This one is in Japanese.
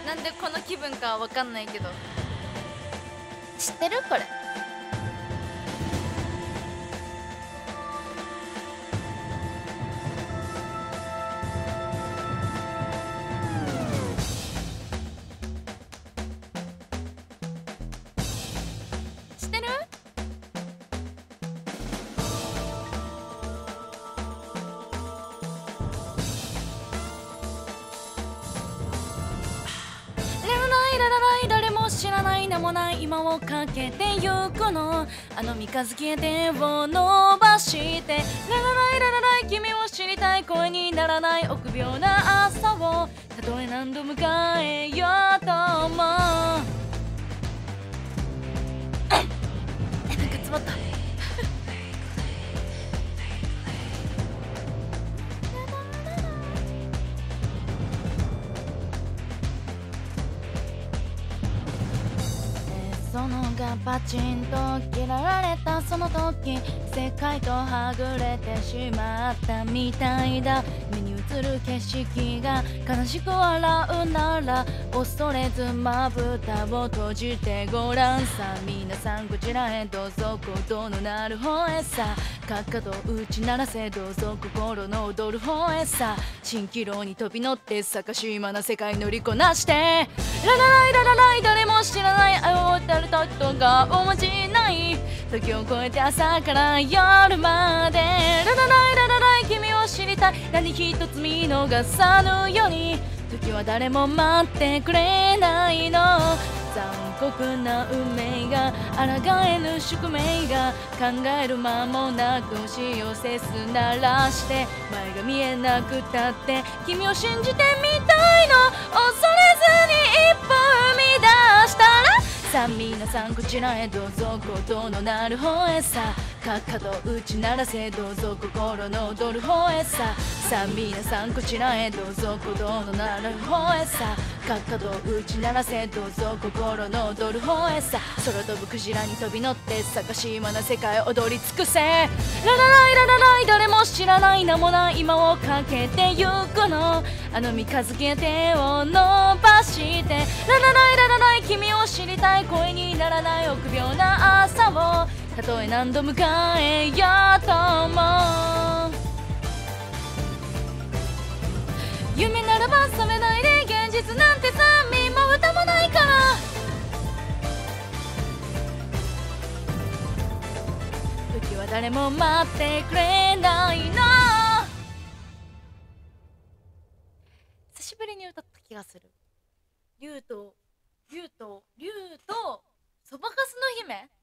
なんでこの気分かわかんないけど。知ってるこれ。知ってる？誰も知らない名もない今をかけてゆくの、あの三日月手を伸ばしてララライララライ、君を知りたい声にならない臆病な朝をたとえ何度迎えようともなんか詰まった。そのがパチンと切られたその時、世界とはぐれてしまったみたいだ。目に映る景色が悲しく笑うなら恐れずまぶたを閉じてごらんさ。皆さんこちらへどうぞ、ことのなる方へさ。かっかと打ち鳴らせどうぞ、心の踊る方へさ。蜃気楼に飛び乗って坂島な世界乗りこなして、ララライララライ、誰も知らない愛を歌ることがおまじない。時を越えて朝から夜までララライララライ、君を知りたい、何一つ見逃さぬように。時は誰も待ってくれないの、残酷な運命が抗えぬ宿命が考える間もなく押し寄せすならして、前が見えなくたって君を信じてみたいの、恐れずに一歩踏み出したらさあ皆さんこちらへどうぞ、ことのなる方へさ。かっかと打ち鳴らせどうぞ、心の踊る方へさ。さあ皆さんこちらへどうぞ、ことのなる方へさ。かっかと打ち鳴らせどうぞ、心の踊る方へさ。空飛ぶクジラに飛び乗って坂島な世界を踊り尽くせ、ララライララライ、誰も知らない名もない今をかけてゆくの、あの三日月手を伸ばしてララライララライ、君を知りたい声にならない臆病な朝をたとえ何度迎えようとも。夢ならば覚めないで、現実なんてさ身も蓋もないから。時は誰も待ってくれないの。久しぶりに歌った気がする。竜とそばかすの姫。